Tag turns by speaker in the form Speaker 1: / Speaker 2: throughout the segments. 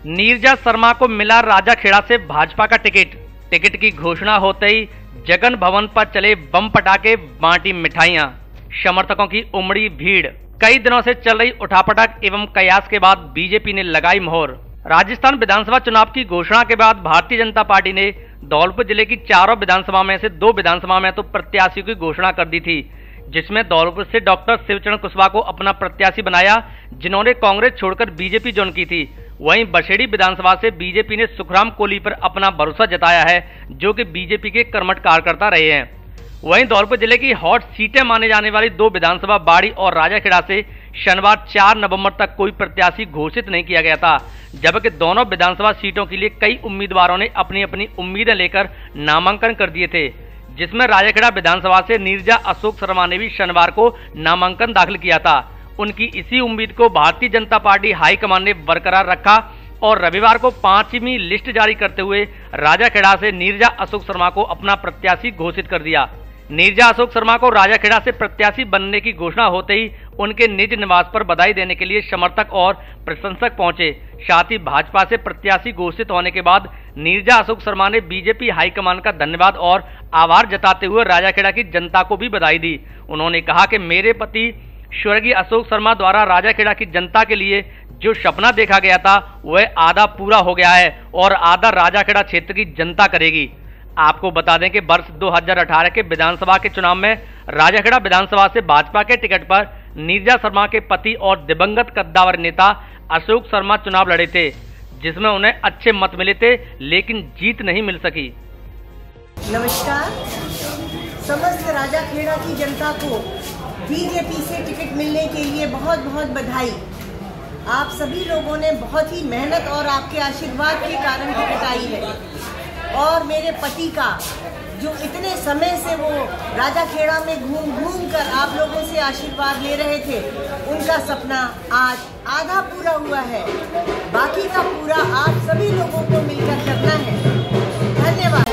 Speaker 1: नीरजा शर्मा को मिला राजाखेड़ा से भाजपा का टिकट। टिकट की घोषणा होते ही जगन भवन पर चले बम पटाखे, बांटी मिठाइयां, समर्थकों की उमड़ी भीड़। कई दिनों से चल रही उठापटक एवं कयास के बाद बीजेपी ने लगाई मोहर। राजस्थान विधानसभा चुनाव की घोषणा के बाद भारतीय जनता पार्टी ने धौलपुर जिले की चारों विधानसभा में से 2 विधानसभा में तो प्रत्याशियों की घोषणा कर दी थी, जिसमें धौलपुर से डॉक्टर शिवचरण कुशवाहा को अपना प्रत्याशी बनाया, जिन्होंने कांग्रेस छोड़कर बीजेपी ज्वाइन की थी। वहीं बसेड़ी विधानसभा से बीजेपी ने सुखराम कोहली पर अपना भरोसा जताया है, जो कि बीजेपी के कर्मठ कार्यकर्ता रहे हैं। वहीं धौलपुर जिले की हॉट सीटें माने जाने वाली 2 विधानसभा बाड़ी और राजाखेड़ा से शनिवार 4 नवंबर तक कोई प्रत्याशी घोषित नहीं किया गया था, जबकि दोनों विधानसभा सीटों के लिए कई उम्मीदवारों ने अपनी अपनी उम्मीदें लेकर नामांकन कर दिए थे, जिसमें राजाखेड़ा विधानसभा से नीरजा अशोक शर्मा ने भी शनिवार को नामांकन दाखिल किया था। उनकी इसी उम्मीद को भारतीय जनता पार्टी हाईकमान ने बरकरार रखा और रविवार को 5वीं लिस्ट जारी करते हुए राजाखेड़ा से नीरजा अशोक शर्मा को अपना प्रत्याशी घोषित कर दिया। नीरजा अशोक शर्मा को राजाखेड़ा से प्रत्याशी बनने की घोषणा होते ही उनके निज निवास पर बधाई देने के लिए समर्थक और प्रशंसक पहुंचे। साथ ही भाजपा से प्रत्याशी घोषित होने के बाद नीरजा अशोक शर्मा ने बीजेपी हाईकमान का धन्यवाद और आभार जताते हुए राजाखेड़ा की जनता को भी बधाई दी। उन्होंने कहा कि मेरे पति स्वर्गीय अशोक शर्मा द्वारा राजाखेड़ा की जनता के लिए जो सपना देखा गया था वह आधा पूरा हो गया है और आधा राजाखेड़ा क्षेत्र की जनता करेगी। आपको बता दें कि वर्ष 2018 के विधानसभा के चुनाव में राजाखेड़ा विधानसभा से भाजपा के टिकट पर नीरजा शर्मा के पति और दिवंगत कद्दावर नेता अशोक शर्मा चुनाव लड़े थे, जिसमें उन्हें अच्छे मत मिले थे, लेकिन जीत नहीं मिल सकी।
Speaker 2: नमस्कार। समस्त राजाखेड़ा की जनता को बीजेपी से टिकट मिलने के लिए बहुत बहुत बधाई। आप सभी लोगों ने बहुत ही मेहनत और आपके आशीर्वाद के कारण टिकट आई है और मेरे पति का जो इतने समय से वो राजाखेड़ा में घूम घूम कर आप लोगों से आशीर्वाद ले रहे थे, उनका सपना आज आधा पूरा हुआ है। बाकी का पूरा आप सभी लोगों को मिलकर करना है। धन्यवाद।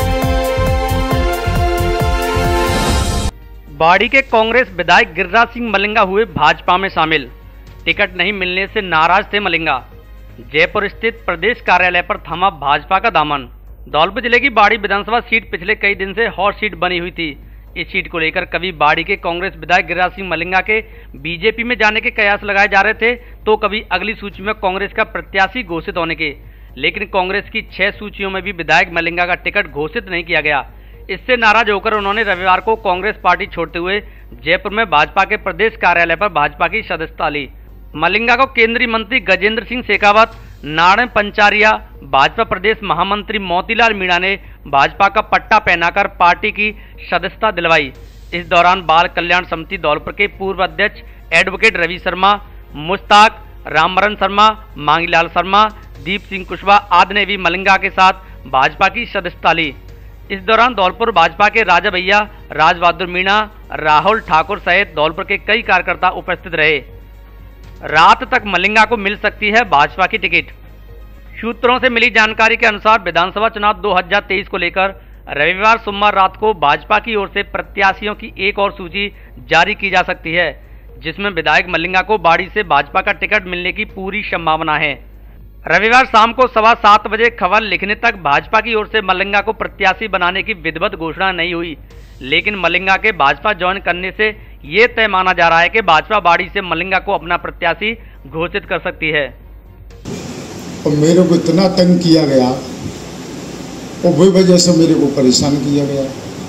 Speaker 1: बाड़ी के कांग्रेस विधायक गिरिराज सिंह मलिंगा हुए भाजपा में शामिल। टिकट नहीं मिलने से नाराज थे मलिंगा। जयपुर स्थित प्रदेश कार्यालय पर थमा भाजपा का दामन। धौलपुर जिले की बाड़ी विधानसभा सीट पिछले कई दिन से हॉट सीट बनी हुई थी। इस सीट को लेकर कभी बाड़ी के कांग्रेस विधायक गिरिराज सिंह मलिंगा के बीजेपी में जाने के कयास लगाए जा रहे थे, तो कभी अगली सूची में कांग्रेस का प्रत्याशी घोषित होने के। लेकिन कांग्रेस की 6 सूचियों में भी विधायक मलिंगा का टिकट घोषित नहीं किया गया। इससे नाराज होकर उन्होंने रविवार को कांग्रेस पार्टी छोड़ते हुए जयपुर में भाजपा के प्रदेश कार्यालय पर भाजपा की सदस्यता ली। मलिंगा को केंद्रीय मंत्री गजेंद्र सिंह शेखावत, नारायण पंचारिया, भाजपा प्रदेश महामंत्री मोतीलाल मीणा ने भाजपा का पट्टा पहनाकर पार्टी की सदस्यता दिलवाई। इस दौरान बाल कल्याण समिति धौलपुर के पूर्व अध्यक्ष एडवोकेट रवि शर्मा, मुश्ताक, रामवरण शर्मा, मांगीलाल शर्मा, दीप सिंह कुशवाहा आदि ने भी मलिंगा के साथ भाजपा की सदस्यता ली। इस दौरान धौलपुर भाजपा के राजा भैया, राज बहादुर मीणा, राहुल ठाकुर सहित धौलपुर के कई कार्यकर्ता उपस्थित रहे। रात तक मलिंगा को मिल सकती है भाजपा की टिकट। सूत्रों से मिली जानकारी के अनुसार विधानसभा चुनाव 2023 को लेकर रविवार सोमवार रात को भाजपा की ओर से प्रत्याशियों की एक और सूची जारी की जा सकती है, जिसमें विधायक मलिंगा को बाड़ी से भाजपा का टिकट मिलने की पूरी संभावना है। रविवार शाम को 7:15 बजे खबर लिखने तक भाजपा की ओर से मलिंगा को प्रत्याशी बनाने की विधिवत घोषणा नहीं हुई, लेकिन मलिंगा के भाजपा ज्वाइन करने से ये तय माना जा रहा है कि भाजपा बाड़ी से मलिंगा को अपना प्रत्याशी घोषित कर सकती है।
Speaker 3: और मेरे को इतना तंग किया गया और वही वजह से मेरे को परेशान किया गया।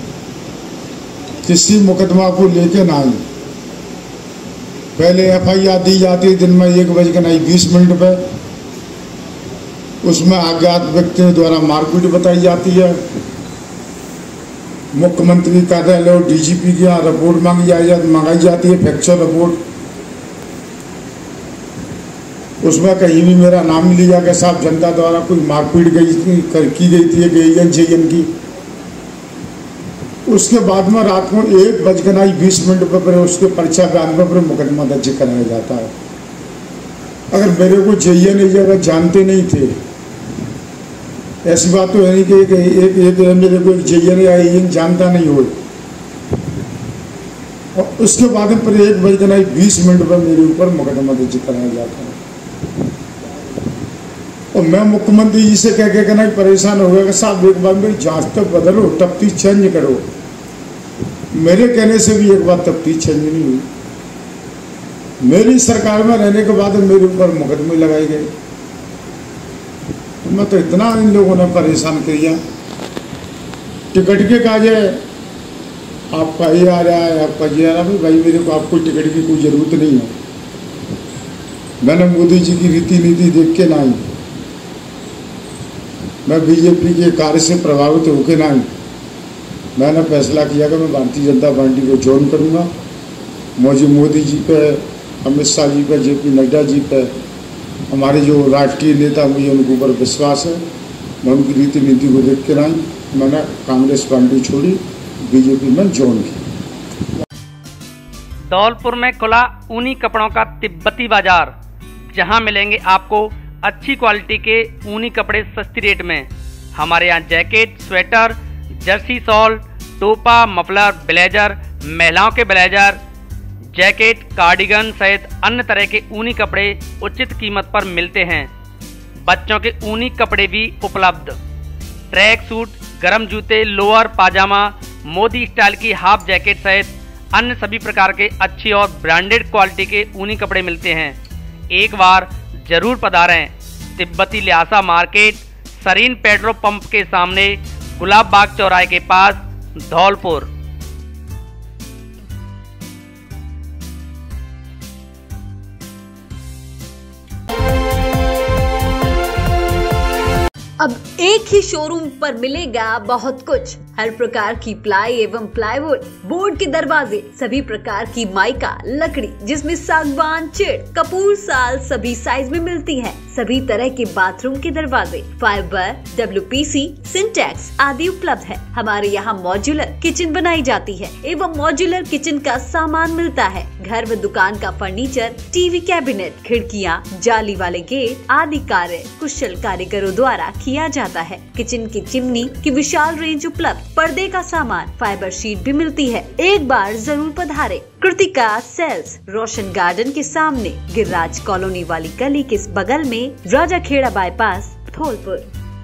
Speaker 3: किसी मुकदमा को लेके ना आई, पहले FIR दी जाती है दिन में 1:20 पे, उसमें अज्ञात व्यक्तियों द्वारा मारपीट बताई जाती है। मुख्यमंत्री कार्यालय और DGP की यहाँ रिपोर्ट मंगाई जाती है, फैक्चर रिपोर्ट। उसमें कहीं भी मेरा नाम नहीं लिया कि साहब जनता द्वारा कोई मारपीट की गई थी AN की। उसके बाद में रात को 1:20 पर उसके पर्चा बयान पर मुकदमा दर्ज कराया जाता है। अगर मेरे को JN अगर जानते नहीं थे, ऐसी बात तो है नहीं कि एक मेरे को JN या AN जानता नहीं हो, और उसके बाद में पर 1:20 पर मेरे ऊपर मुकदमा दर्ज कराया जाता है। और मैं मुख्यमंत्री जी से कह के कहना परेशान हो गया कि साहब एक बार मेरी जांच तक बदलो, तफ्तीश चेंज करो। मेरे कहने से भी एक बार तफ्तीश चेंज नहीं हुई। मेरी सरकार में रहने के बाद मेरे ऊपर मुकदमे लगाए गए। मैं तो इतना इन लोगों ने परेशान किया। टिकट के काजे आपका ये आ रहा है, आपका ये आ रहा है। भाई मेरे को आपको टिकट की कोई जरूरत नहीं है। मैंने मोदी जी की रीति नीति देख के ना आई, मैं बीजेपी के कार्य से प्रभावित होकर ना आई। मैंने फैसला किया कि मैं भारतीय जनता पार्टी को ज्वाइन करूंगा। मुझे मोदी जी पे, अमित शाह जी पे, जेपी नड्डा जी पे, हमारे जो राष्ट्रीय नेता, मुझे उनके ऊपर विश्वास है। मैं उनकी रीति नीति को देख के ना आई। मैंने कांग्रेस पार्टी छोड़ी, बीजेपी में ज्वाइन की।
Speaker 1: धौलपुर में खुला ऊनी कपड़ों का तिब्बती बाजार, जहां मिलेंगे आपको अच्छी क्वालिटी के ऊनी कपड़े सस्ती रेट में। हमारे यहाँ जैकेट, स्वेटर, जर्सी शॉल, टोपा, मफलर, ब्लेजर, महिलाओं के ब्लेजर, जैकेट, कार्डिगन सहित अन्य तरह के ऊनी कपड़े उचित कीमत पर मिलते हैं। बच्चों के ऊनी कपड़े भी उपलब्ध। ट्रैक सूट, गर्म जूते, लोअर, पाजामा, मोदी स्टाइल की हाफ जैकेट सहित अन्य सभी प्रकार के अच्छी और ब्रांडेड क्वालिटी के ऊनी कपड़े मिलते हैं। एक बार जरूर पधारें। तिब्बती Lhasa market, Sareen petrol pump के सामने, गुलाब बाग चौराहे के पास, धौलपुर।
Speaker 4: अब एक ही शोरूम पर मिलेगा बहुत कुछ। हर प्रकार की प्लाई एवं प्लाईवुड, बोर्ड के दरवाजे, सभी प्रकार की माइका लकड़ी जिसमें सागवान, चिड़, कपूर, साल सभी साइज में मिलती है। सभी तरह के बाथरूम के दरवाजे, फाइबर, WPC, सिंटेक्स आदि उपलब्ध है। हमारे यहाँ मॉड्यूलर किचन बनाई जाती है एवं मॉड्यूलर किचन का सामान मिलता है। घर व दुकान का फर्नीचर, टीवी कैबिनेट, खिड़कियाँ, जाली वाले गेट आदि कार्य कुशल कारीगरों द्वारा किया जाता है। किचन की चिमनी की विशाल रेंज उपलब्ध, पर्दे का सामान, फाइबर शीट भी मिलती है। एक बार जरूर पधारे। कृतिका सेल्स, रोशन गार्डन के सामने, गिरिराज कॉलोनी वाली गली के बगल में, राजा खेड़ा बाईपास, धौलपुर।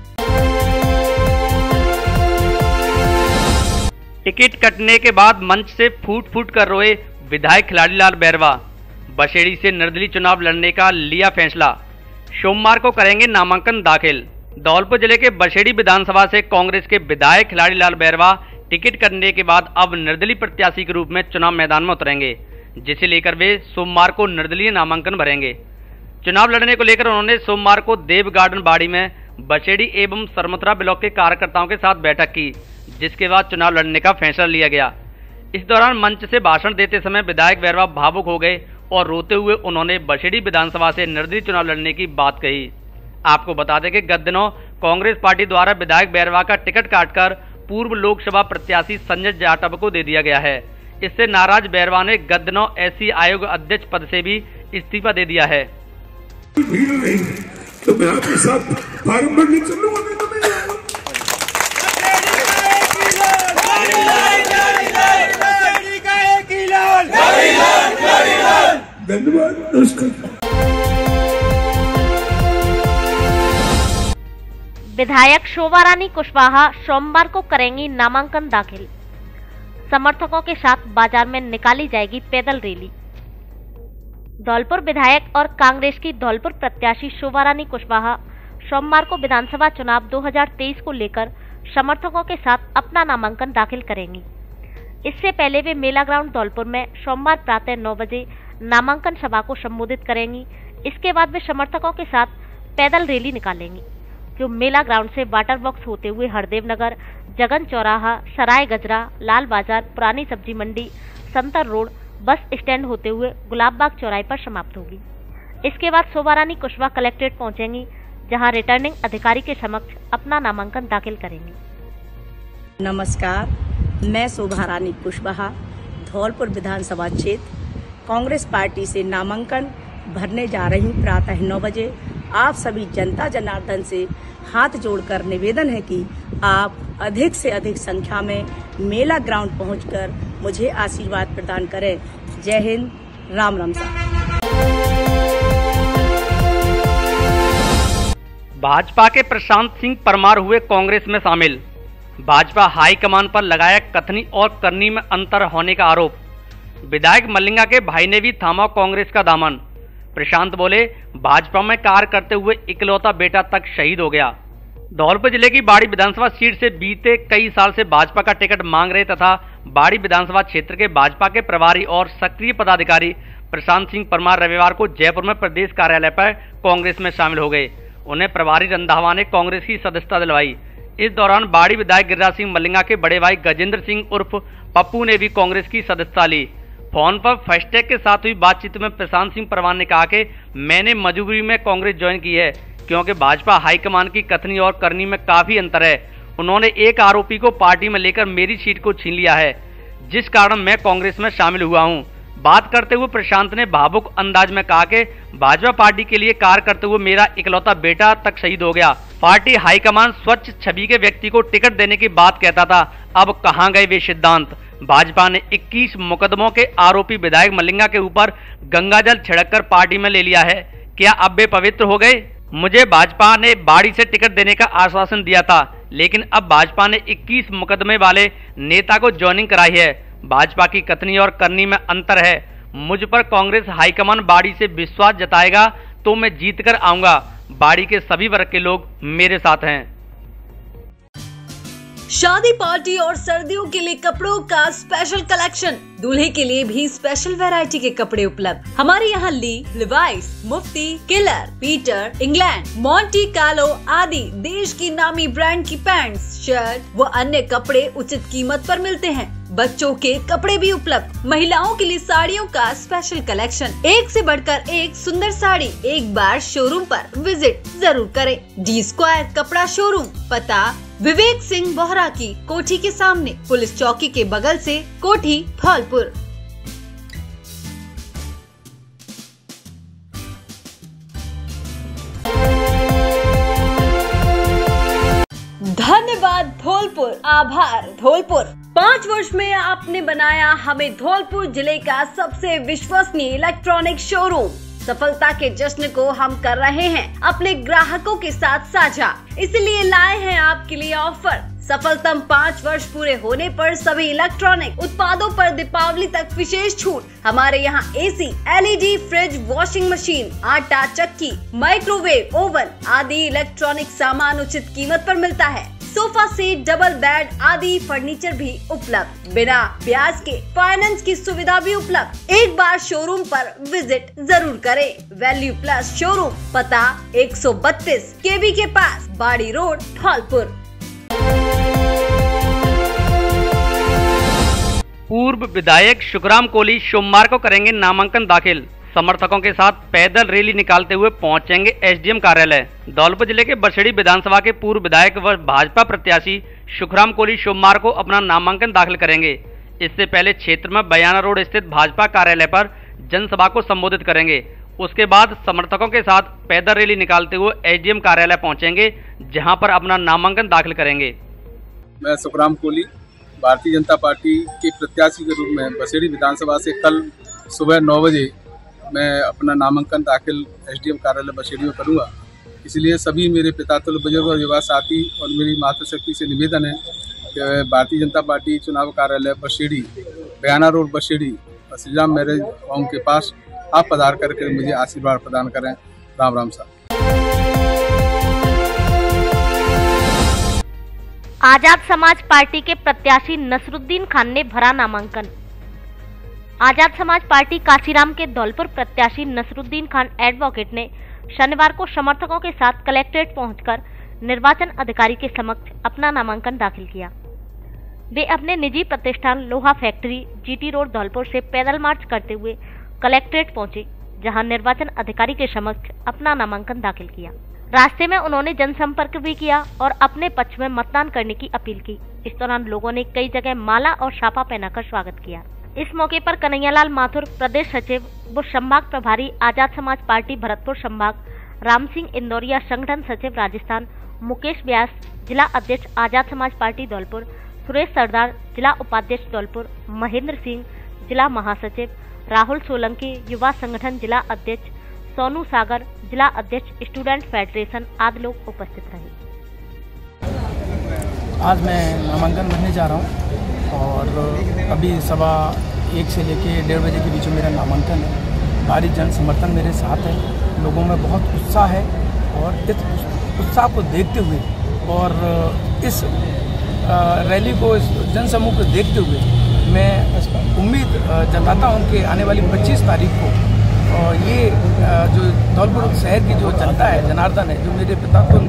Speaker 1: टिकट कटने के बाद मंच से फूट फूट कर रोए विधायक खिलाड़ीलाल बैरवा। बशेड़ी से निर्दलीय चुनाव लड़ने का लिया फैसला। सोमवार को करेंगे नामांकन दाखिल। धौलपुर जिले के बशेड़ी विधानसभा से कांग्रेस के विधायक खिलाड़ीलाल बैरवा टिकट कटने के बाद अब निर्दलीय प्रत्याशी के रूप में चुनाव मैदान में उतरेंगे, जिसे लेकर वे सोमवार को निर्दलीय नामांकन भरेंगे। चुनाव लड़ने को लेकर उन्होंने सोमवार को देव गार्डन बाड़ी में बशेड़ी एवं सरमथुरा ब्लॉक के कार्यकर्ताओं के साथ बैठक की, जिसके बाद चुनाव लड़ने का फैसला लिया गया। इस दौरान मंच से भाषण देते समय विधायक बैरवा भावुक हो गए और रोते हुए उन्होंने बशेड़ी विधानसभा से निर्दलीय चुनाव लड़ने की बात कही। आपको बता दें कि गत दिनों कांग्रेस पार्टी द्वारा विधायक बैरवा का टिकट काटकर पूर्व लोकसभा प्रत्याशी संजय जाटव को दे दिया गया है। इससे नाराज बैरवा ने गत दिनों एससी आयोग अध्यक्ष पद से भी इस्तीफा दे दिया है।
Speaker 5: भीड़ नहीं तो मैं आपके साथ फार्म भरने चलूंगा, नहीं तो नहीं आऊंगा। धन्यवाद, नमस्कार।
Speaker 6: विधायक शोभा रानी कुशवाहा सोमवार को करेंगी नामांकन दाखिल। समर्थकों के साथ बाजार में निकाली जाएगी पैदल रैली। धौलपुर विधायक और कांग्रेस की धौलपुर प्रत्याशी शोभा रानी कुशवाहा सोमवार को विधानसभा चुनाव 2023 को लेकर समर्थकों के साथ अपना नामांकन दाखिल करेंगी। इससे पहले वे मेला ग्राउंड धौलपुर में सोमवार प्रातः 9 बजे नामांकन सभा को संबोधित करेंगी। इसके बाद वे समर्थकों के साथ पैदल रैली निकालेंगी, जो मेला ग्राउंड से वाटर बॉक्स होते हुए हरदेव नगर, जगन चौराहा, सराय गजरा, लाल बाजार, पुरानी सब्जी मंडी, संतर रोड, बस स्टैंड होते हुए गुलाब बाग चौराहे पर समाप्त होगी। इसके बाद शोभा रानी कुशवाहा कलेक्ट्रेट पहुंचेंगी, जहां रिटर्निंग अधिकारी के समक्ष अपना नामांकन दाखिल करेंगी।
Speaker 7: नमस्कार, मैं शोभा रानी कुशवाहा धौलपुर विधानसभा क्षेत्र कांग्रेस पार्टी से नामांकन भरने जा रही हूँ। प्रातः 9 बजे आप सभी जनता जनार्दन से हाथ जोड़कर निवेदन है कि आप अधिक से अधिक संख्या में मेला ग्राउंड पहुंचकर मुझे आशीर्वाद प्रदान करें। जय हिंद, राम राम साहब।
Speaker 1: भाजपा के प्रशांत सिंह परमार हुए कांग्रेस में शामिल। भाजपा हाईकमान पर लगाया कथनी और करनी में अंतर होने का आरोप। विधायक मल्लिंगा के भाई ने भी थामा कांग्रेस का दामन। प्रशांत बोले, भाजपा में कार्य करते हुए इकलौता बेटा तक शहीद हो गया। धौलपुर जिले की बाड़ी विधानसभा सीट से बीते कई साल से भाजपा का टिकट मांग रहे तथा बाड़ी विधानसभा क्षेत्र के भाजपा के प्रभारी और सक्रिय पदाधिकारी प्रशांत सिंह परमार रविवार को जयपुर में प्रदेश कार्यालय पर कांग्रेस में शामिल हो गए। उन्हें प्रभारी रंधावा ने कांग्रेस की सदस्यता दिलवाई। इस दौरान बाड़ी विधायक गिरिराज सिंह मल्लिंगा के बड़े भाई गजेंद्र सिंह उर्फ पप्पू ने भी कांग्रेस की सदस्यता ली। फोन पर फास्टैग के साथ हुई बातचीत में प्रशांत सिंह परमार ने कहा कि मैंने मजबूरी में कांग्रेस ज्वाइन की है क्योंकि भाजपा हाईकमान की कथनी और करनी में काफी अंतर है। उन्होंने एक आरोपी को पार्टी में लेकर मेरी सीट को छीन लिया है, जिस कारण मैं कांग्रेस में शामिल हुआ हूं। बात करते हुए प्रशांत ने भावुक अंदाज में कहा कि भाजपा पार्टी के लिए कार्य करते हुए मेरा इकलौता बेटा तक शहीद हो गया। पार्टी हाईकमान स्वच्छ छवि के व्यक्ति को टिकट देने की बात कहता था, अब कहां गए वे सिद्धांत। भाजपा ने 21 मुकदमों के आरोपी विधायक मल्लिंगा के ऊपर गंगाजल छिड़ककर पार्टी में ले लिया है। क्या अब वे पवित्र हो गए? मुझे भाजपा ने बाड़ी से टिकट देने का आश्वासन दिया था, लेकिन अब भाजपा ने 21 मुकदमे वाले नेता को ज्वाइनिंग कराई है। भाजपा की कथनी और करनी में अंतर है। मुझ पर कांग्रेस हाईकमान बाड़ी से विश्वास जताएगा तो मैं जीत कर आऊंगा। बाड़ी के सभी वर्ग के लोग मेरे साथ हैं।
Speaker 4: शादी पार्टी और सर्दियों के लिए कपड़ों का स्पेशल कलेक्शन, दूल्हे के लिए भी स्पेशल वैरायटी के कपड़े उपलब्ध। हमारे यहाँ Lee, Levi's, Mufti, Killer, Peter, England, Monte Carlo आदि देश की नामी ब्रांड की पैंट्स, शर्ट व अन्य कपड़े उचित कीमत पर मिलते हैं। बच्चों के कपड़े भी उपलब्ध। महिलाओं के लिए साड़ियों का स्पेशल कलेक्शन, एक से बढ़कर एक सुंदर साड़ी। एक बार शोरूम पर विजिट जरूर करें। डी स्क्वायर कपड़ा शोरूम, पता विवेक सिंह बोहरा की कोठी के सामने, पुलिस चौकी के बगल से, कोठी धौलपुर। धन्यवाद धौलपुर, आभार धौलपुर। 5 वर्ष में आपने बनाया हमें धौलपुर जिले का सबसे विश्वसनीय इलेक्ट्रॉनिक शोरूम। सफलता के जश्न को हम कर रहे हैं अपने ग्राहकों के साथ साझा, इसलिए लाए हैं आपके लिए ऑफर। सफलतम 5 वर्ष पूरे होने पर सभी इलेक्ट्रॉनिक उत्पादों पर दीपावली तक विशेष छूट। हमारे यहाँ AC, LED, fridge, washing machine, आटा चक्की, माइक्रोवेव, ओवन आदि इलेक्ट्रॉनिक सामान उचित कीमत पर मिलता है। सोफा सेट, डबल बेड आदि फर्नीचर भी उपलब्ध। बिना ब्याज के फाइनेंस की सुविधा भी उपलब्ध। एक बार शोरूम पर विजिट जरूर करें। वैल्यू प्लस शोरूम, पता 132 केबी के पास, बाड़ी रोड, धौलपुर।
Speaker 1: पूर्व विधायक सुखराम कोहली सोमवार को करेंगे नामांकन दाखिल। समर्थकों के साथ पैदल रैली निकालते हुए पहुंचेंगे एसडीएम कार्यालय। धौलपुर जिले के बरसड़ी विधानसभा के पूर्व विधायक व भाजपा प्रत्याशी सुखराम कोहली सोमवार को अपना नामांकन दाखिल करेंगे। इससे पहले क्षेत्र में बयाना रोड स्थित भाजपा कार्यालय पर जनसभा को संबोधित करेंगे। उसके बाद समर्थकों के साथ पैदल रैली निकालते हुए एसडीएम कार्यालय पहुंचेंगे, जहां पर अपना नामांकन दाखिल करेंगे।
Speaker 8: मैं सुखराम कोहली भारतीय जनता पार्टी के प्रत्याशी के रूप में बरसड़ी विधानसभा से कल सुबह 9 बजे मैं अपना नामांकन दाखिल एसडीएम कार्यालय बरसड़ी में करूँगा। इसलिए सभी मेरे पितातुल्य बुजुर्ग और युवा साथी और मेरी मातृशक्ति से निवेदन है कि भारतीय जनता पार्टी चुनाव कार्यालय Barsari, Bayana road Barsari, Shri Ram marriage home के पास आप पधार करके मुझे आशीर्वाद प्रदान करें। राम राम साहब।
Speaker 6: आजाद समाज पार्टी के प्रत्याशी नसरुद्दीन खान ने भरा नामांकन। आजाद समाज पार्टी काशीराम के धौलपुर प्रत्याशी नसरुद्दीन खान एडवोकेट ने शनिवार को समर्थकों के साथ कलेक्ट्रेट पहुंचकर निर्वाचन अधिकारी के समक्ष अपना नामांकन दाखिल किया। वे अपने निजी प्रतिष्ठान लोहा फैक्ट्री, जीटी रोड, धौलपुर से पैदल मार्च करते हुए कलेक्ट्रेट पहुंचे, जहां निर्वाचन अधिकारी के समक्ष अपना नामांकन दाखिल किया। रास्ते में उन्होंने जनसंपर्क भी किया और अपने पक्ष में मतदान करने की अपील की। इस दौरान लोगों ने कई जगह माला और छापा पहनाकर स्वागत किया। इस मौके पर कन्हैयालाल माथुर प्रदेश सचिव व संभाग प्रभारी आजाद समाज पार्टी भरतपुर संभाग, राम सिंह इंदौरिया संगठन सचिव राजस्थान, मुकेश व्यास जिला अध्यक्ष आजाद समाज पार्टी धौलपुर, सुरेश सरदार जिला उपाध्यक्ष धौलपुर, महेंद्र सिंह जिला महासचिव, राहुल सोलंकी युवा संगठन जिला अध्यक्ष, सोनू सागर, जिला अध्यक्ष स्टूडेंट फेडरेशन आदि लोग उपस्थित रहे।
Speaker 9: आज मैं नामांकन भरने जा रहा हूँ और अभी 1:15 से लेके 1:30 बजे के बीच में मेरा नामांकन है। भारी जन समर्थन मेरे साथ है, लोगों में बहुत उत्साह है और इस उत्साह को देखते हुए और इस रैली को, इस जनसमूह को देखते हुए मैं उम्मीद जताता हूं कि आने वाली 25 तारीख को ये जो धौलपुर शहर की जो जनता है, जनार्दन है, जो मेरे पिता को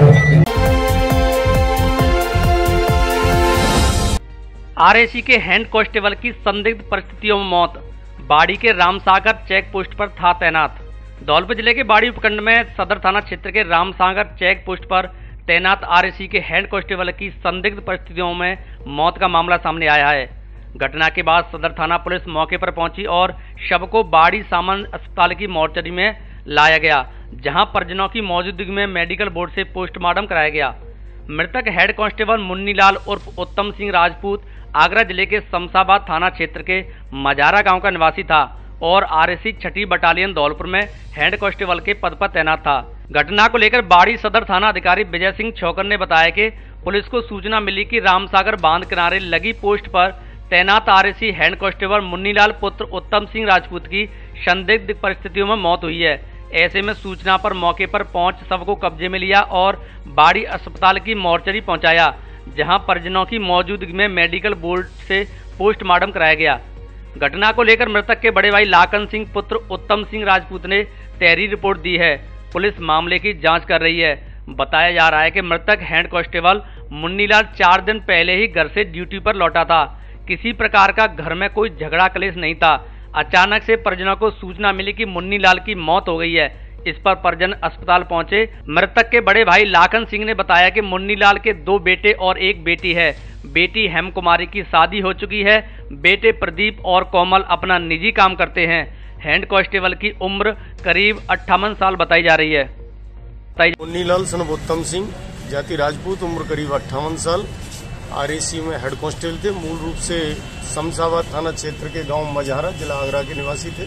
Speaker 1: आरएसी के हैंड कांस्टेबल की संदिग्ध परिस्थितियों में मौत। बाड़ी के रामसागर चेक पोस्ट पर था तैनात। धौलपुर जिले के बाड़ी उपखंड में सदर थाना क्षेत्र के रामसागर चेक पोस्ट पर तैनात आरएसी के हैंड कांस्टेबल की संदिग्ध परिस्थितियों में मौत का मामला सामने आया है। घटना के बाद सदर थाना पुलिस मौके पर पहुंची और शव को बाड़ी सामान्य अस्पताल की मोर्चरी में लाया गया, जहां परिजनों की मौजूदगी में मेडिकल बोर्ड से पोस्टमार्टम कराया गया। मृतक हेड कांस्टेबल मुन्नीलाल उर्फ उत्तम सिंह राजपूत आगरा जिले के शमशाबाद थाना क्षेत्र के मजारा गांव का निवासी था और आरएसी 6ठी बटालियन धौलपुर में हेड कांस्टेबल के पद पर तैनात था। घटना को लेकर बाड़ी सदर थाना अधिकारी विजय सिंह छोकर ने बताया कि पुलिस को सूचना मिली कि रामसागर बांध किनारे लगी पोस्ट पर तैनात आरएसी हेड कांस्टेबल मुन्नीलाल पुत्र उत्तम सिंह राजपूत की संदिग्ध परिस्थितियों में मौत हुई है। ऐसे में सूचना पर मौके पर पहुंच शव को कब्जे में लिया और बाड़ी अस्पताल की मोर्चरी पहुंचाया, जहां परिजनों की मौजूदगी में मेडिकल बोर्ड से पोस्टमार्टम कराया गया। घटना को लेकर मृतक के बड़े भाई लाखन सिंह पुत्र उत्तम सिंह राजपूत ने तहरीर रिपोर्ट दी है। पुलिस मामले की जांच कर रही है। बताया जा रहा है कि मृतक हेड कांस्टेबल मुन्नीलाल 4 दिन पहले ही घर से ड्यूटी पर लौटा था। किसी प्रकार का घर में कोई झगड़ा क्लेश नहीं था। अचानक से परिजनों को सूचना मिली कि मुन्नीलाल की मौत हो गई है। इस पर परिजन अस्पताल पहुंचे। मृतक के बड़े भाई लाखन सिंह ने बताया कि मुन्नीलाल के 2 बेटे और 1 बेटी है। बेटी हेम कुमारी की शादी हो चुकी है। बेटे प्रदीप और कोमल अपना निजी काम करते हैं। हेड कांस्टेबल की उम्र करीब 58 साल बताई जा रही है।
Speaker 10: मुन्नीलाल सन उत्तम सिंह, जाति राजपूत, उम्र करीब 58 साल, आरएसी में हेड कांस्टेबल थे। मूल रूप से शमशाबाद थाना क्षेत्र के गांव मजहारा, जिला आगरा के निवासी थे।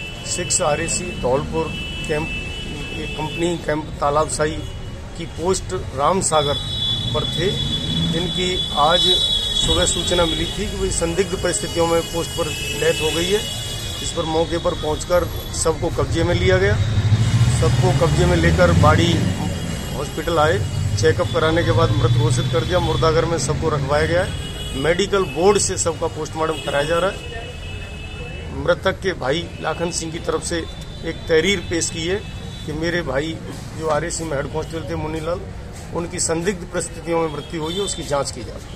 Speaker 10: 6 RAC Dholpur camp, company camp Talabshahi की पोस्ट रामसागर पर थे, जिनकी आज सुबह सूचना मिली थी कि वे संदिग्ध परिस्थितियों में पोस्ट पर डेथ हो गई है। इस पर मौके पर पहुंचकर सबको कब्जे में लिया गया। सबको कब्जे में लेकर बाड़ी हॉस्पिटल आए। चेकअप कराने के बाद मृत घोषित कर दिया। मुर्दाघर में सबको रखवाया गया है। मेडिकल बोर्ड से सबका पोस्टमार्टम कराया जा रहा है। मृतक के भाई लाखन सिंह की तरफ से एक तहरीर पेश की है कि मेरे भाई जो आरएसी में हेड कांस्टेबल थे मुन्नीलाल, उनकी संदिग्ध परिस्थितियों में मृत्यु हुई है, उसकी जांच की जाए।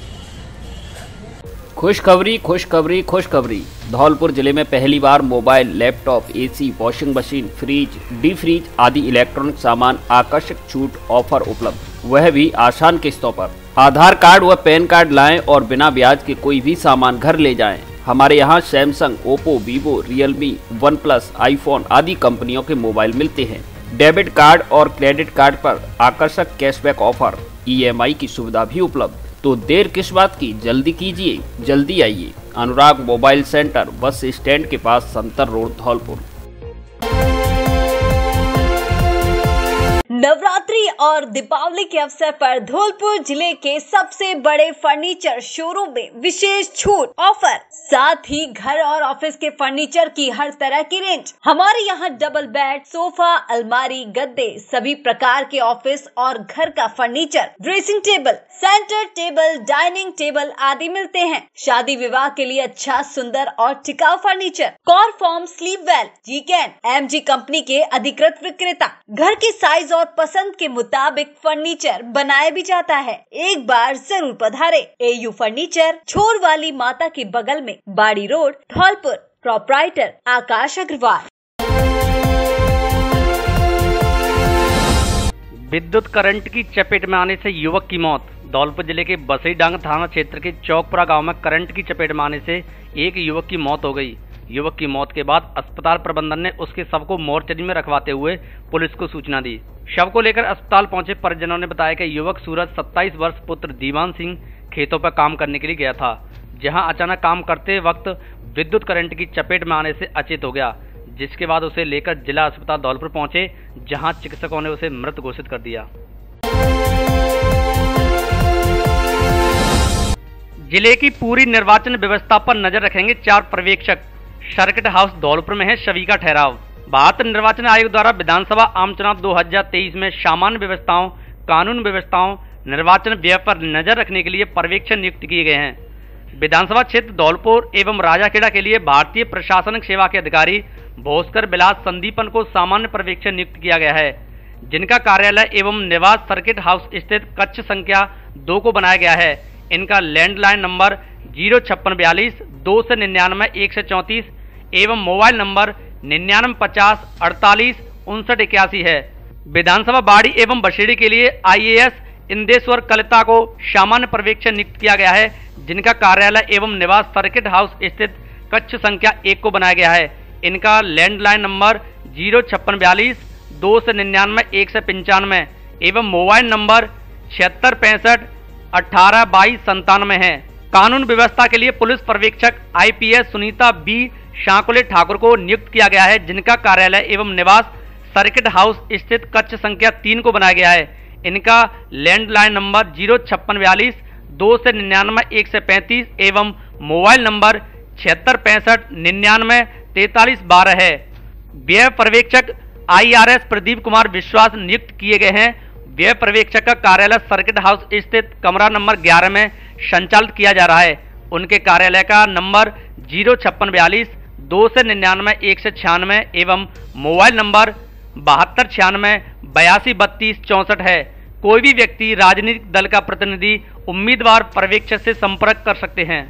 Speaker 11: खुशखबरी खुशखबरी खुशखबरी। धौलपुर जिले में पहली बार mobile, laptop, AC, washing machine, fridge, D fridge आदि इलेक्ट्रॉनिक सामान आकर्षक छूट ऑफर उपलब्ध, वह भी आसान किस्तों पर। आधार कार्ड व पैन कार्ड लाएं और बिना ब्याज के कोई भी सामान घर ले जाएं। हमारे यहाँ Samsung, Oppo, Vivo, Realme, One Plus, iPhone आदि कंपनियों के मोबाइल मिलते हैं। डेबिट कार्ड और क्रेडिट कार्ड पर आकर्षक कैशबैक ऑफर, EMI की सुविधा भी उपलब्ध। तो देर किस बात की, जल्दी कीजिए, जल्दी आइए। Anurag mobile centre, bus stand के पास, संतर रोड, धौलपुर।
Speaker 4: नवरात्रि और दीपावली के अवसर पर धौलपुर जिले के सबसे बड़े फर्नीचर शोरूम में विशेष छूट ऑफर, साथ ही घर और ऑफिस के फर्नीचर की हर तरह की रेंज। हमारे यहाँ डबल बेड, सोफा, अलमारी, गद्दे, सभी प्रकार के ऑफिस और घर का furniture, dressing table, centre table, dining table आदि मिलते हैं। शादी विवाह के लिए अच्छा, सुंदर और टिकाऊ फर्नीचर। कॉरफॉर्म, स्लीपवेल, जीकेन, MG कंपनी के अधिकृत विक्रेता। घर के साइज और पसंद के मुताबिक फर्नीचर बनाया भी जाता है। एक बार जरूर पधारे। AU फर्नीचर, छोर वाली माता के बगल में, बाड़ी रोड, धौलपुर। प्रोप्राइटर आकाश अग्रवाल।
Speaker 1: विद्युत करंट की चपेट में आने से युवक की मौत। धौलपुर जिले के बसईडांग थाना क्षेत्र के चौकपुरा गांव में करंट की चपेट में आने से एक युवक की मौत हो गई। युवक की मौत के बाद अस्पताल प्रबंधन ने उसके शव को मोर्चरी में रखवाते हुए पुलिस को सूचना दी। शव को लेकर अस्पताल पहुंचे परिजनों ने बताया कि युवक सूरज 27 वर्ष पुत्र दीवान सिंह खेतों पर काम करने के लिए गया था, जहां अचानक काम करते वक्त विद्युत करंट की चपेट में आने से अचेत हो गया, जिसके बाद उसे लेकर जिला अस्पताल धौलपुर पहुंचे, जहां चिकित्सकों ने उसे मृत घोषित कर दिया। जिले की पूरी निर्वाचन व्यवस्था पर नजर रखेंगे 4 पर्यवेक्षक। सर्किट हाउस धौलपुर में है सभी का ठहराव। भारत निर्वाचन आयोग द्वारा विधानसभा आम चुनाव 2023 में सामान्य व्यवस्थाओं, कानून व्यवस्थाओं, निर्वाचन व्यय पर नजर रखने के लिए पर्यवेक्षक नियुक्त किए गए हैं। विधानसभा क्षेत्र धौलपुर एवं राजाखेड़ा के लिए भारतीय प्रशासनिक सेवा के अधिकारी भोस्कर बिलास संदीपन को सामान्य पर्यवेक्षक नियुक्त किया गया है, जिनका कार्यालय एवं निवास सर्किट हाउस स्थित कक्ष संख्या 2 को बनाया गया है। इनका लैंडलाइन नंबर 05642 2 से 99 1 से 34 एवं मोबाइल नंबर 99 50 48 59 81 है। विधानसभा बाड़ी एवं बसेड़ी के लिए IAS इंदेश्वर कलिता को सामान्य पर्यवेक्षक नियुक्त किया गया है, जिनका कार्यालय एवं निवास सर्किट हाउस स्थित कक्ष संख्या 1 को बनाया गया है। इनका लैंडलाइन नंबर 05642 2 से 99 1 से 95 एवं मोबाइल नंबर 76 65 18 22 97 है। कानून व्यवस्था के लिए पुलिस पर्यवेक्षक IPS सुनीता B शाकुले ठाकुर को नियुक्त किया गया है, जिनका कार्यालय एवं निवास सर्किट हाउस स्थित कक्ष संख्या 3 को बनाया गया है। इनका लैंडलाइन नंबर 05642 2 से 99 1 से 35 एवं मोबाइल नंबर 76 65 99 43 12 है। व्यय पर्यवेक्षक IRS प्रदीप कुमार विश्वास नियुक्त किए गए हैं। व्यय पर्यवेक्षक का कार्यालय सर्किट हाउस स्थित कमरा नंबर 11 में संचालित किया जा रहा है। उनके कार्यालय का नंबर 05642 2 से 99 1 से 96 एवं मोबाइल नंबर 72 96 82 32 64 है। कोई भी व्यक्ति, राजनीतिक दल का प्रतिनिधि, उम्मीदवार पर्यवेक्षक से संपर्क कर सकते हैं।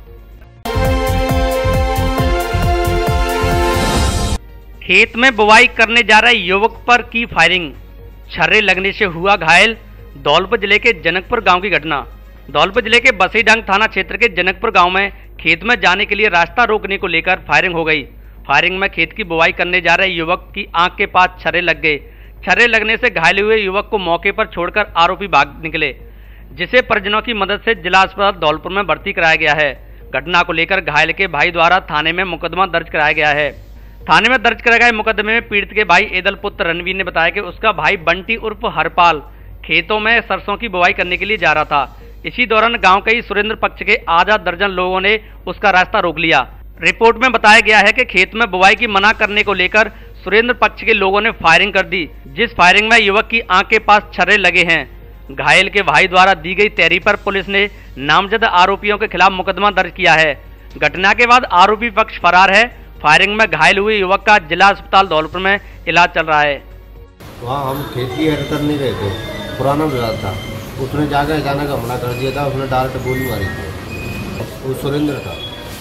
Speaker 1: खेत में बुवाई करने जा रहे युवक पर की फायरिंग, छर्रे लगने से हुआ घायल। धौलपुर जिले के जनकपुर गांव की घटना। धौलपुर जिले के बसीडांग थाना क्षेत्र के जनकपुर गांव में खेत में जाने के लिए रास्ता रोकने को लेकर फायरिंग हो गई। फायरिंग में खेत की बुवाई करने जा रहे युवक की आंख के पास छर्रे लग गए। छर्रे लगने से घायल हुए युवक को मौके पर छोड़कर आरोपी भाग निकले, जिसे परिजनों की मदद से जिला अस्पताल धौलपुर में भर्ती कराया गया है। घटना को लेकर घायल के भाई द्वारा थाने में मुकदमा दर्ज कराया गया है। थाने में दर्ज कराए गए मुकदमे में पीड़ित के भाई एदल पुत्र रणवीर ने बताया कि उसका भाई बंटी उर्फ हरपाल खेतों में सरसों की बुवाई करने के लिए जा रहा था। इसी दौरान गांव के ही सुरेंद्र पक्ष के आधा दर्जन लोगों ने उसका रास्ता रोक लिया। रिपोर्ट में बताया गया है कि खेत में बुवाई की मना करने को लेकर सुरेंद्र पक्ष के लोगों ने फायरिंग कर दी, जिस फायरिंग में युवक की आंख के पास छर्रे लगे हैं। घायल के भाई द्वारा दी गई तहरीर पर पुलिस ने नामजद आरोपियों के खिलाफ मुकदमा दर्ज किया है। घटना के बाद आरोपी पक्ष फरार है। फायरिंग में घायल हुए युवक का जिला अस्पताल धौलपुर में इलाज चल रहा है।
Speaker 12: वहाँ हम खेत की हेर करने गए थे, पुराना विवाद था, उसने जाकर अचानक हमला कर दिया था। उसने डायरेक्ट गोली मारी थी। वो सुरेंद्र था,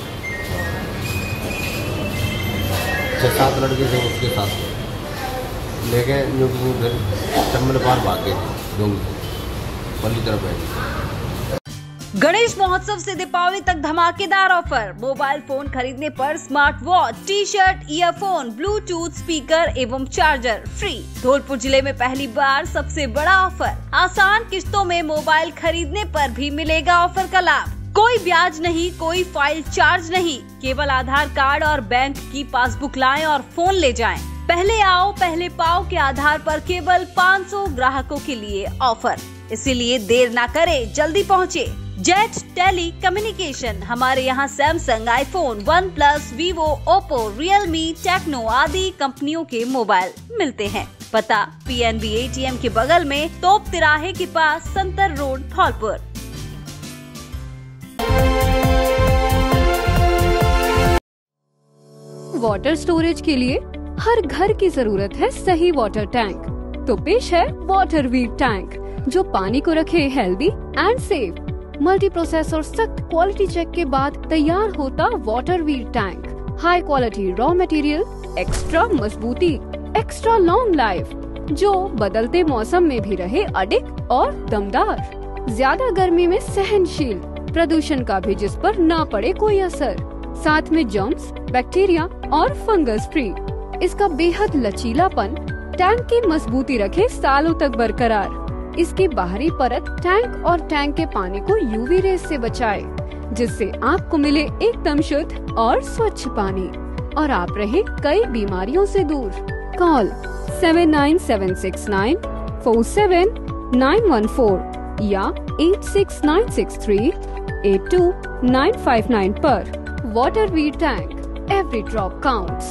Speaker 12: 6-7 लड़के थे उसके साथ, लेके फिर चम्बल पार भाग गए थे, पल्ली तरफ है।
Speaker 4: गणेश महोत्सव से दीपावली तक धमाकेदार ऑफर। मोबाइल फोन खरीदने पर smart watch, T shirt, earphone, Bluetooth speaker एवं चार्जर फ्री। धौलपुर जिले में पहली बार सबसे बड़ा ऑफर। आसान किस्तों में मोबाइल खरीदने पर भी मिलेगा ऑफर का लाभ। कोई ब्याज नहीं, कोई फाइल चार्ज नहीं, केवल आधार कार्ड और बैंक की पासबुक लाएं और फोन ले जाएं। पहले आओ पहले पाओ के आधार पर केवल 500 ग्राहकों के लिए ऑफर, इसीलिए देर ना करें, जल्दी पहुँचे। जेट टेली कम्युनिकेशन, हमारे यहाँ Samsung, iPhone, OnePlus, Vivo, Oppo, Realme, Tecno आदि कंपनियों के मोबाइल मिलते हैं। पता PNB ATM के बगल में, तोप तिराहे के पास, Santar road, Dholpur.
Speaker 13: Water storage के लिए हर घर की जरूरत है सही वाटर टैंक। तो पेश है वाटर वीट टैंक, जो पानी को रखे healthy and safe. Multi process और सख्त क्वालिटी चेक के बाद तैयार होता वाटर वीट tank. High quality raw material, extra मजबूती, एक्स्ट्रा लॉन्ग लाइफ, जो बदलते मौसम में भी रहे अडिग और दमदार। ज्यादा गर्मी में सहनशील, प्रदूषण का भी जिस पर ना पड़े कोई असर। साथ में जर्म्स, बैक्टीरिया और फंगस फ्री। इसका बेहद लचीलापन टैंक की मजबूती रखे सालों तक बरकरार। इसकी बाहरी परत टैंक और टैंक के पानी को UV रेस से बचाए, जिससे आपको मिले एकदम शुद्ध और स्वच्छ पानी। और आप रहे कई बीमारियों से दूर। कॉल 7976947914 या 8696382959 पर। वाटरवीर tank, every drop counts.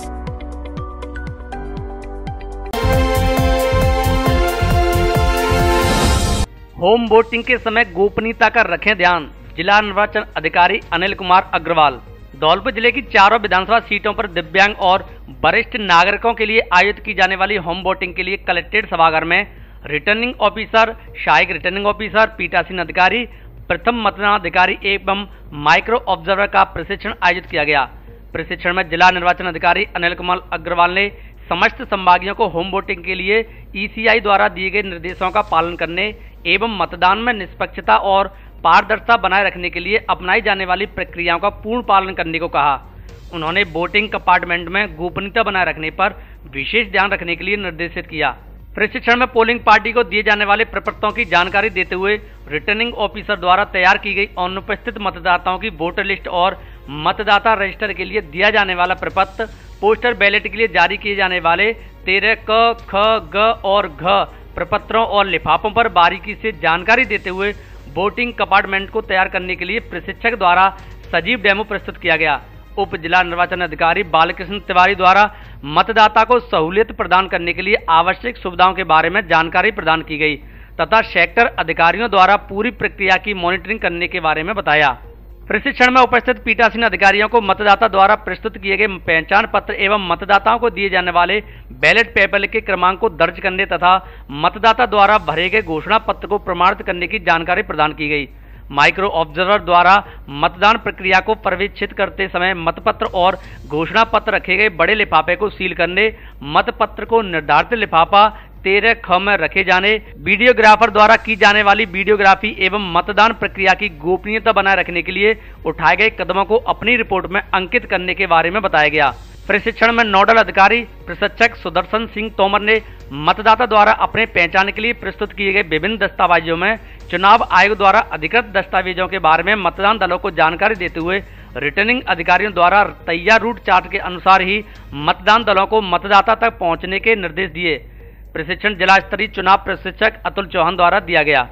Speaker 1: Home voting के समय गोपनीयता का रखें ध्यान, जिला निर्वाचन अधिकारी अनिल कुमार अग्रवाल। धौलपुर जिले की चारों विधानसभा सीटों पर दिव्यांग और वरिष्ठ नागरिकों के लिए आयोजित की जाने वाली होम वोटिंग के लिए कलेक्ट्रेट सभागार में रिटर्निंग ऑफिसर, सहायक रिटर्निंग ऑफिसर, पीठासीन अधिकारी, प्रथम मतदान अधिकारी एवं माइक्रो ऑब्जर्वर का प्रशिक्षण आयोजित किया गया। प्रशिक्षण में जिला निर्वाचन अधिकारी अनिल कुमार अग्रवाल ने समस्त संभागियों को होम वोटिंग के लिए ईसीआई द्वारा दिए गए निर्देशों का पालन करने एवं मतदान में निष्पक्षता और पारदर्शिता बनाए रखने के लिए अपनाई जाने वाली प्रक्रियाओं का पूर्ण पालन करने को कहा। उन्होंने वोटिंग कंपार्टमेंट में गोपनीयता बनाए रखने पर विशेष ध्यान रखने के लिए निर्देशित किया। प्रशिक्षण में पोलिंग पार्टी को दिए जाने वाले प्रपत्रों की जानकारी देते हुए रिटर्निंग ऑफिसर द्वारा तैयार की गई अनुपस्थित मतदाताओं की वोटर लिस्ट और मतदाता रजिस्टर के लिए दिया जाने वाला प्रपत्र, पोस्टर बैलेट के लिए जारी किए जाने वाले 13 क, ख, ग और घ प्रपत्रों और लिफाफों पर बारीकी से जानकारी देते हुए वोटिंग कंपार्टमेंट को तैयार करने के लिए प्रशिक्षक द्वारा सजीव डेमो प्रस्तुत किया गया। उप जिला निर्वाचन अधिकारी बालकृष्ण तिवारी द्वारा मतदाता को सहूलियत प्रदान करने के लिए आवश्यक सुविधाओं के बारे में जानकारी प्रदान की गई तथा सेक्टर अधिकारियों द्वारा पूरी प्रक्रिया की मॉनिटरिंग करने के बारे में बताया। प्रशिक्षण में उपस्थित पीठासीन अधिकारियों को मतदाता द्वारा प्रस्तुत किए गए पहचान पत्र एवं मतदाताओं को दिए जाने वाले बैलेट पेपर के क्रमांक को दर्ज करने तथा मतदाता द्वारा भरे गए घोषणा पत्र को प्रमाणित करने की जानकारी प्रदान की गई। माइक्रो ऑब्जर्वर द्वारा मतदान प्रक्रिया को पर्यवेक्षित करते समय मतपत्र और घोषणा पत्र रखे गए बड़े लिफाफे को सील करने, मतपत्र को निर्धारित लिफाफा 13 ख में रखे जाने, वीडियोग्राफर द्वारा की जाने वाली वीडियोग्राफी एवं मतदान प्रक्रिया की गोपनीयता बनाए रखने के लिए उठाए गए कदमों को अपनी रिपोर्ट में अंकित करने के बारे में बताया गया। प्रशिक्षण में नोडल अधिकारी प्रशिक्षक सुदर्शन सिंह तोमर ने मतदाता द्वारा अपने पहचान के लिए प्रस्तुत किए गए विभिन्न दस्तावेजों में चुनाव आयोग द्वारा अधिकृत दस्तावेजों के बारे में मतदान दलों को जानकारी देते हुए रिटर्निंग अधिकारियों द्वारा तैयार रूट चार्ट के अनुसार ही मतदान दलों को मतदाता तक पहुंचने के निर्देश दिए। प्रशिक्षण जिला स्तरीय चुनाव प्रशिक्षक अतुल चौहान द्वारा दिया गया।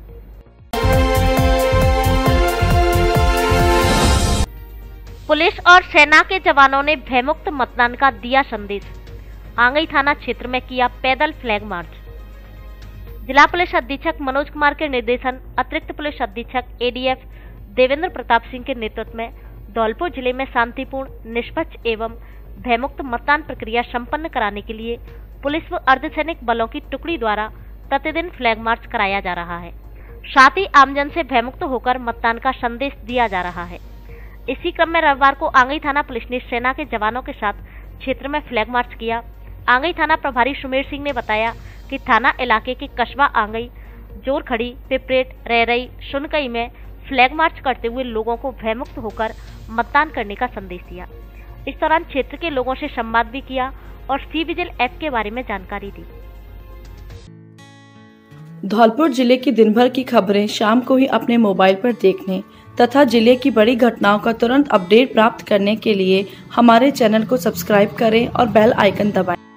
Speaker 6: पुलिस और सेना के जवानों ने भयमुक्त मतदान का दिया संदेश। आंगई थाना क्षेत्र में किया पैदल फ्लैग मार्च। जिला पुलिस अधीक्षक मनोज कुमार के निर्देशन अतिरिक्त पुलिस अधीक्षक एडीएफ देवेंद्र प्रताप सिंह के नेतृत्व में धौलपुर जिले में शांतिपूर्ण, निष्पक्ष एवं भयमुक्त मतदान प्रक्रिया संपन्न कराने के लिए पुलिस व अर्धसैनिक बलों की टुकड़ी द्वारा प्रतिदिन फ्लैग मार्च कराया जा रहा है। साथ ही आमजन से भयमुक्त होकर मतदान का संदेश दिया जा रहा है। इसी क्रम में रविवार को आंगई थाना पुलिस ने सेना के जवानों के साथ क्षेत्र में फ्लैग मार्च किया। आंगई थाना प्रभारी सुमेर सिंह ने बताया कि थाना इलाके के कस्बा आंगई, जोरखड़ी, पिपरेट, रेरई, सुनकई में फ्लैग मार्च करते हुए लोगों को भयमुक्त होकर मतदान करने का संदेश दिया। इस दौरान क्षेत्र के लोगों से संवाद भी किया और सी विजिल ऐप के बारे में जानकारी दी।
Speaker 14: धौलपुर जिले की दिन भर की खबरें शाम को ही अपने मोबाइल पर देखने तथा जिले की बड़ी घटनाओं का तुरंत अपडेट प्राप्त करने के लिए हमारे चैनल को सब्सक्राइब करें और बेल आइकन दबाएं।